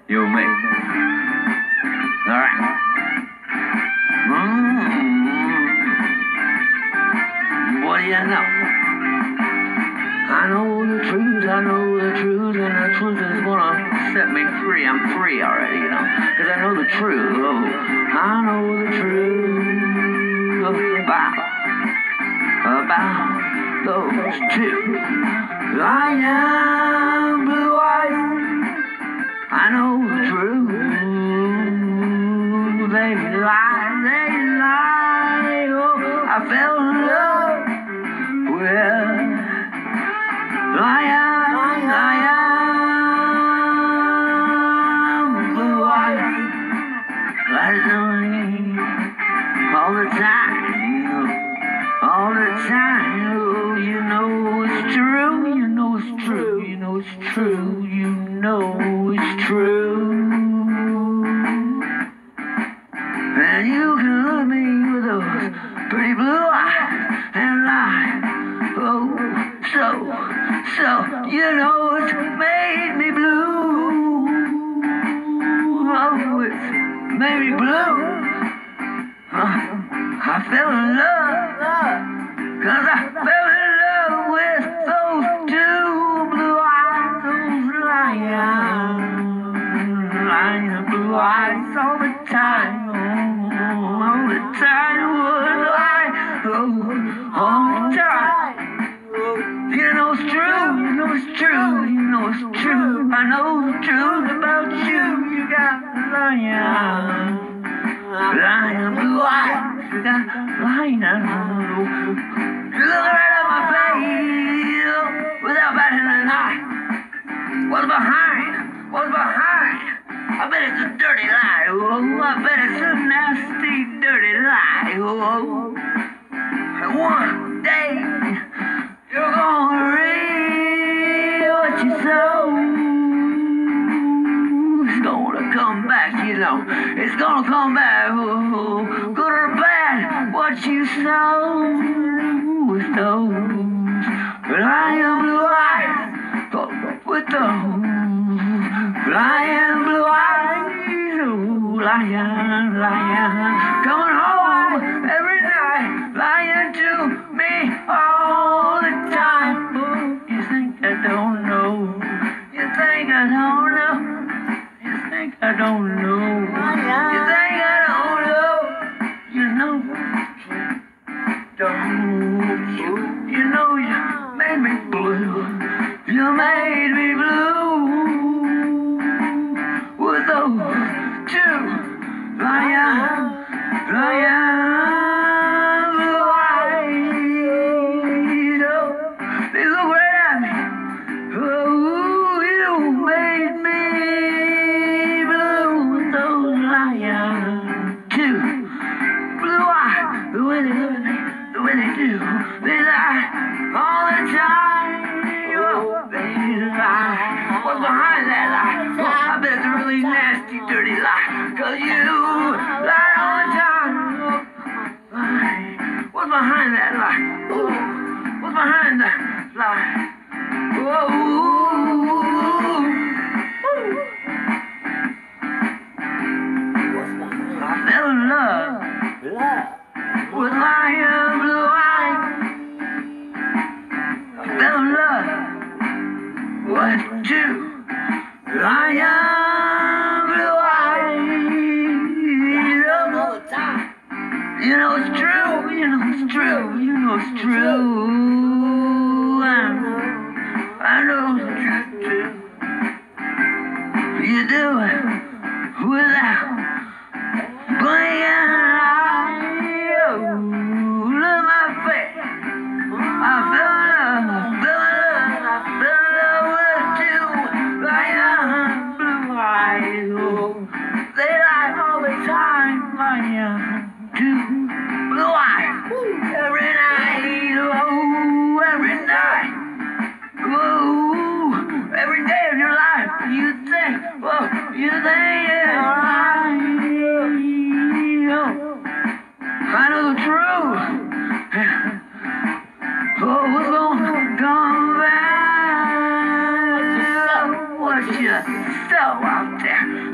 You and me. Alright. What do you know? I know the truth, I know the truth, and the truth is gonna set me free. I'm free already, you know, because I know the truth. Oh, I know the truth about those two. Lion, blue eyes. I know the truth. They lie. Oh, I fell in love with lion, blue eyes. Lies on me all the time. All the time. Oh, you know it's true. You know it's true. You know it's true. You know it's true. And you can look at me with those pretty blue eyes and lie. Oh, so, you know it's made me blue. Oh, it's made me blue. I fell in love, 'cause I fell in love with those two blue eyes, those lion blue eyes all the time. All the time would lie, all the time. You know it's true, you know it's true, you know it's true. I know the truth about you. You got lion blue eyes. You got lion. You look right at my face without batting an eye. What's behind? What's behind? I bet it's a dirty lie. Oh, I bet it's a nasty, dirty lie. Oh, and one day you're gonna reap what you sow. It's gonna come back, you know. It's gonna come back. Oh, good or bad, what you sow with those lion blue eyes. With those lion blue eyes. Oh, lion, coming home every night, lying to me all the time. Oh, you think I don't know? You think I don't know? You think I don't know? You think I don't know? You know, don't you? You know you made me blue. You made me blue with those two lion blue eyes. Oh, they look right at me. Oh, you made me blue with those lion two blue eyes. The way they look at me, the way they do, they lie all the time. Oh, they lie. What's behind that lie? Oh, I bet it's a really nasty, dirty lie. 'Cause you lie all the time. Oh, what's behind that lie? Oh, what's behind that lie? Whoa. I fell in love with lion blue eyes. I fell in love with two lion blue eyes. You know it's true, you know it's true, you know it's true. I know it's true too. You do it without blinking an eye. Oh, look at my face. I fell in love with two lion blue eyes. Oh, they lie all the time, lion two blue eyes. Every night, oh, every night. Oh, every day of your life, you think it's right. I know the truth. Oh, what's gonna come back? What you sell out there?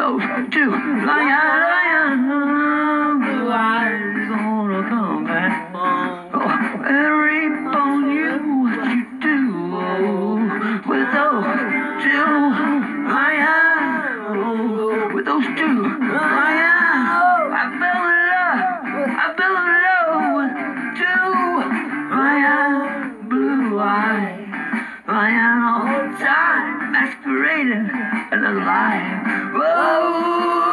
those two lion blue eyes gonna come back. Oh, and reap on you what you do with those two lion, with those two lion. I fell in love with two lion blue eyes. Lion all the time, masquerading and alive. Whoa.